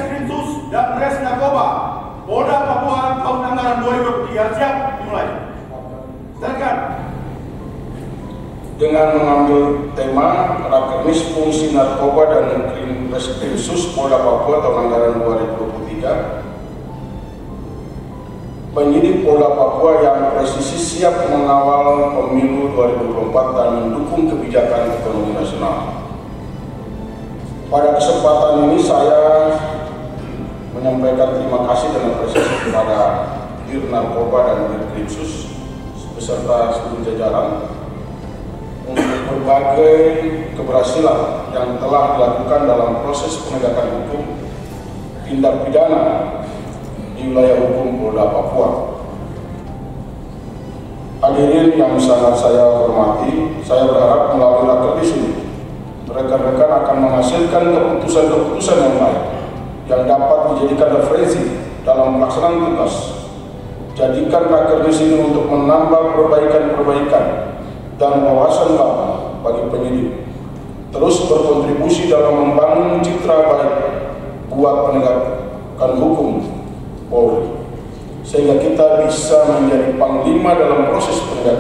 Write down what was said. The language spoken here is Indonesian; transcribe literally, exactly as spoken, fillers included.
Reskrimsus dan Res Narkoba Polda Papua tahun anggaran dua ribu dua puluh tiga siap dimulai. Silakan. Dengan mengambil tema Rakernis Fungsi Narkoba dan Reskrimsus Polda Papua tahun anggaran dua ribu dua puluh tiga, penyidik Polda Papua yang presisi siap mengawal pemilu dua ribu dua puluh empat dan mendukung kebijakan ekonomi nasional. Pada kesempatan ini saya menyampaikan terima kasih dan apresiasi kepada Dir Narkoba dan Reskrimsus beserta seluruh jajaran untuk berbagai keberhasilan yang telah dilakukan dalam proses penegakan hukum tindak pidana di wilayah hukum Polda Papua. Hadirin yang sangat saya hormati, saya berharap melalui rakernis ini rekan-rekan akan menghasilkan keputusan-keputusan yang baik yang dapat dijadikan referensi dalam pelaksanaan tugas. Jadikan rakernis ini untuk menambah perbaikan-perbaikan dan wawasan baru bagi penyidik, terus berkontribusi dalam membangun citra baik buat penegakan hukum Polri, sehingga kita bisa menjadi panglima dalam proses penegakan